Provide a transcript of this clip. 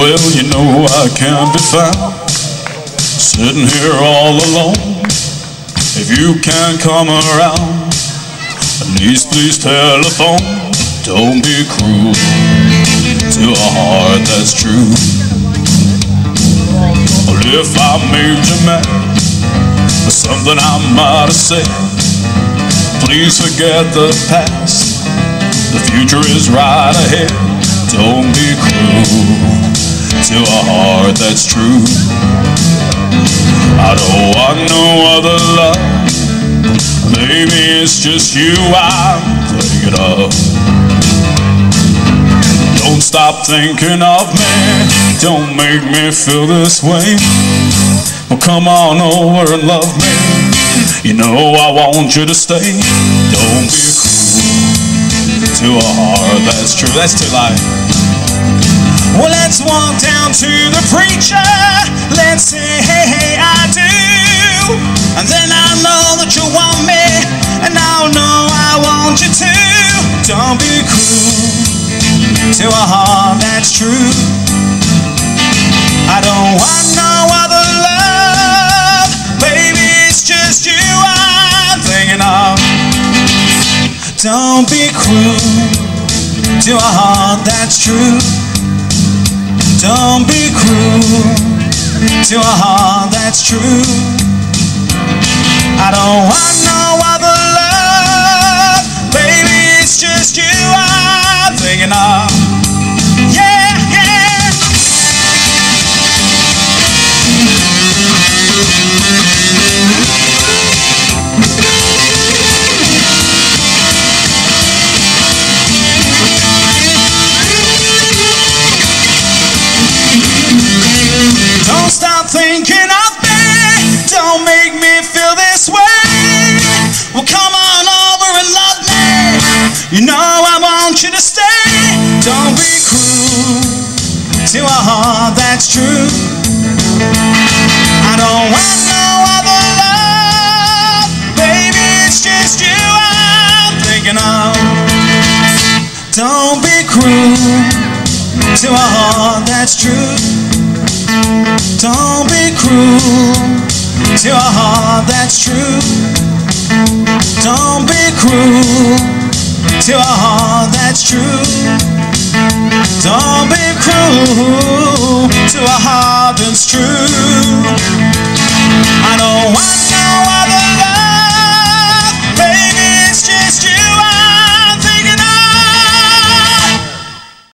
Well, you know I can't be found sitting here all alone. If you can't come around, please telephone. Don't be cruel to a heart that's true. Well, if I made you mad for something I might have said, please forget the past. The future is right ahead. Don't be cruel to a heart that's true. I don't want no other love. Maybe it's just you I'm thinking of. Don't stop thinking of me. Don't make me feel this way. Well, come on over and love me. You know I want you to stay. Don't be cruel to a heart that's true. That's too light. Well, let's walk down to the preacher. Let's say, hey, hey, I do. And then I'll know that you want me, and I'll know I want you too. Don't be cruel to a heart that's true. I don't want no other love. Baby, it's just you I'm thinking of. Don't be cruel to a heart that's true. Don't be cruel to a heart that's true. I don't want no other love. Baby, it's just you I'm thinking of. Yeah, yeah. Don't stop thinking of me. Don't make me feel this way. Well, come on over and love me. You know I want you to stay. Don't be cruel to a heart that's true. I don't want no other love. Baby, it's just you I'm thinking of. Don't be cruel to a heart that's true. Don't be cruel to a heart that's true. Don't be cruel to a heart that's true. Don't be cruel to a heart that's true. I don't want no other